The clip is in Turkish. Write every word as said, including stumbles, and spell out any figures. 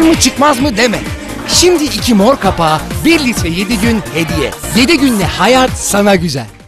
mı çıkmaz mı deme. Şimdi iki mor kapağı, bir litre yedi gün hediye. Yedi günle hayat sana güzel.